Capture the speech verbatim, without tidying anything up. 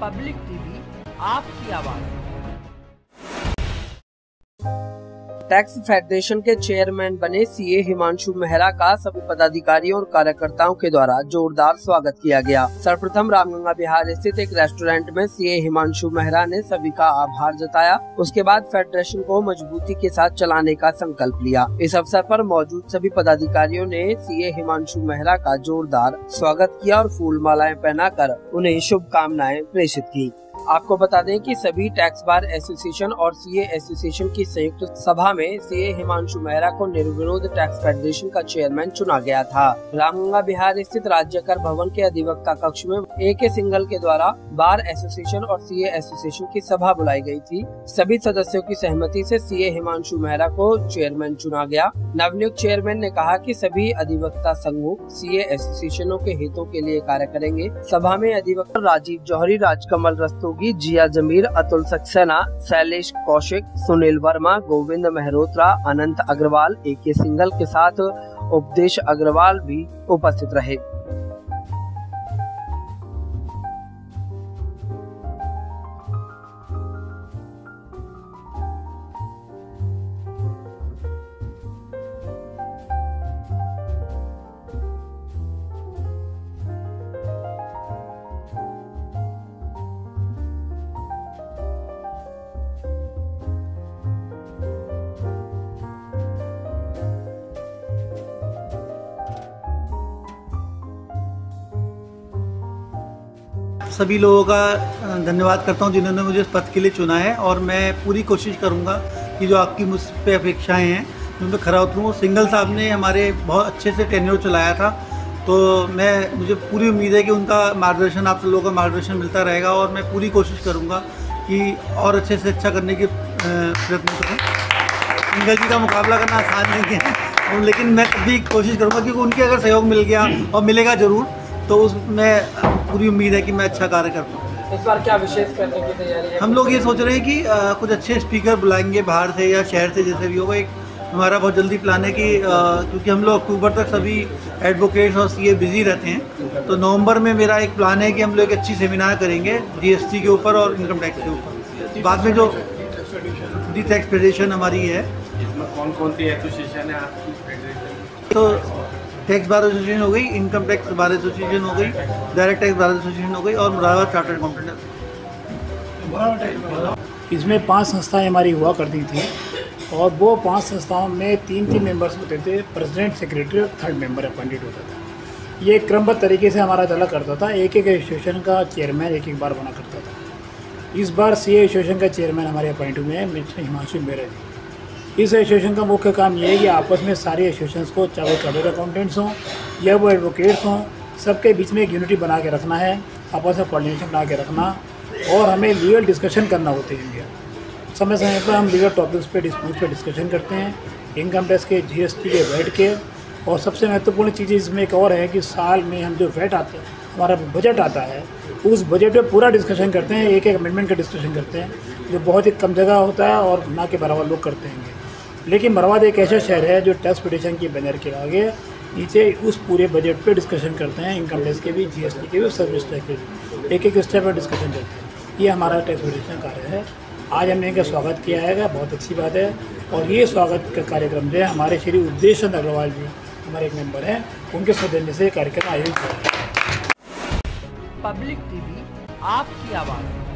Public TV, आपकी आवाज। Tax federation के चेयरमैन बने सीए हिमांशु मेहरा का सभी पदाधिकारियों और कार्यकर्ताओं के द्वारा जोरदार स्वागत किया गया। सर्वप्रथम रामगंगा बिहार स्थित एक रेस्टोरेंट में सीए हिमांशु मेहरा ने सभी का आभार जताया। उसके बाद फेडरेशन को मजबूती के साथ चलाने का संकल्प लिया। इस अवसर पर मौजूद सभी पदाधिकारियों ने सीए हिमांशु मेहरा का जोरदार स्वागत किया और फूल मालाएं पहनाकर उन्हें शुभकामनाएं प्रेषित की। आपको बता दें कि सभी टैक्स बार एसोसिएशन और सीए एसोसिएशन की संयुक्त सभा में सीए हिमांशु मेहरा को निर्विरोध टैक्स फेडरेशन का चेयरमैन चुना गया था। रामगंगा बिहार स्थित राज्य कर भवन के अधिवक्ता कक्ष में ए के सिंघल के द्वारा बार एसोसिएशन और सीए एसोसिएशन की सभा बुलाई गई थी। सभी सदस्यों की सहमति से सीए हिमांशु मेहरा को चेयरमैन चुना गया। नवनियुक्त चेयरमैन ने कहा कि सभी अधिवक्ता संघों सीए एसोसिएशनों के हितों के लिए कार्य करेंगे। सभा में अधिवक्ता राजीव जौहरी, राजकमल रस्तोगी, जिया जमीर, अतुल सक्सेना, शैलेश कौशिक, सुनील वर्मा, गोविंद मेहरोत्रा, अनंत अग्रवाल, ए के सिंघल के साथ उपदेश अग्रवाल भी उपस्थित रहे। सभी लोगों का धन्यवाद करता हूं जिन्होंने मुझे इस पद के लिए चुना है और मैं पूरी कोशिश करूंगा कि जो आपकी मुझ पे अपेक्षाएं हैं उन पर खरा उतरूँ। सिंघल साहब ने हमारे बहुत अच्छे से टेन्योर चलाया था, तो मैं मुझे पूरी उम्मीद है कि उनका मार्गदर्शन, आप लोगों का मार्गदर्शन मिलता रहेगा और मैं पूरी कोशिश करूँगा कि और अच्छे से अच्छा करने की प्रयत्न करूँ। सिंघल जी का मुकाबला करना आसान नहीं है, लेकिन मैं भी कोशिश करूँगा क्योंकि उनके अगर सहयोग मिल गया और मिलेगा ज़रूर तो उसमें पूरी उम्मीद है कि मैं अच्छा कार्य कर पाऊँ। इस बार क्या विशेष करने की तैयारी है? हम लोग ये सोच रहे हैं कि आ, कुछ अच्छे स्पीकर बुलाएंगे बाहर से या शहर से, जैसे भी होगा। एक हमारा बहुत जल्दी प्लान है कि आ, क्योंकि हम लोग अक्टूबर तक सभी एडवोकेट्स और सीए बिजी रहते हैं, तो नवंबर में मेरा एक प्लान है कि हम लोग एक अच्छी सेमिनार करेंगे जीएसटी के ऊपर और इनकम टैक्स के ऊपर। बाद में जो डी टैक्स फेडरेशन हमारी है, इसमें कौन कौन सी एसोसिएशन है आपकी फेडरेशन? तो टैक्स बार एसोसिएशन हो गई, इनकम टैक्स बार एसोसिएशन हो गई, डायरेक्ट टैक्स बार एसोसिएशन हो गई और मुरादाबाद चार्टर्ड अकाउंटेंट। इसमें पांच संस्थाएं हमारी हुआ करती थी और वो पांच संस्थाओं में तीन तीन मेंबर्स होते थे। प्रेसिडेंट, सेक्रेटरी और थर्ड मेंबर अपॉइंटेड होता था। ये क्रमबद्ध तरीके से हमारा चला करता था। एक एक एसोसिएशन का चेयरमैन एक एक बार बना करता था। इस बार सी एसोसिएशन का चेयरमैन हमारे अपॉइंट हुए हैं मिस्टर हिमांशु मेहरा जी। इस एसोसिएशन का मुख्य काम ये है कि आपस में सारे एसोसिएशंस को, चाहे वो चार्टर्ड अकाउंटेंट्स हों या वो एडवोकेट्स हों, सबके बीच में एक यूनिटी बना के रखना है, आपस में कोऑर्डिनेशन बना के रखना और हमें लीगल डिस्कशन करना होती है। समय समय पर हम लीगल टॉपिक्स पे डिस्प्यूट पे डिस्कशन करते हैं, इनकम टैक्स के, जीएसटी के, वैट के। और सबसे महत्वपूर्ण चीज़ इसमें एक और है कि साल में हम जो वैट आता है, हमारा बजट आता है, उस बजट पे पूरा डिस्कशन करते हैं, एक एक अमेंडमेंट का डिस्कशन करते हैं, जो बहुत ही कम जगह होता है और ना के बराबर लोग करते हैं। लेकिन मरवाद एक ऐसा शहर है जो टैक्स फेडरेशन की बैनर के आगे नीचे उस पूरे बजट पे डिस्कशन करते हैं, इनकम टैक्स के भी, जीएसटी के भी, सर्विस टैक्स के भी, एक एक स्टेप पर डिस्कशन करते हैं। ये हमारा टैक्स फेडरेशन कार्य है। आज हमने इनका स्वागत किया है, बहुत अच्छी बात है। और ये स्वागत का कार्यक्रम जो है हमारे श्री उपदेश अग्रवाल जी हमारे एक मेंबर हैं, उनके सौजन्य से कार्यक्रम आयोजित किया है। पब्लिक टीवी, आपकी आवाज़।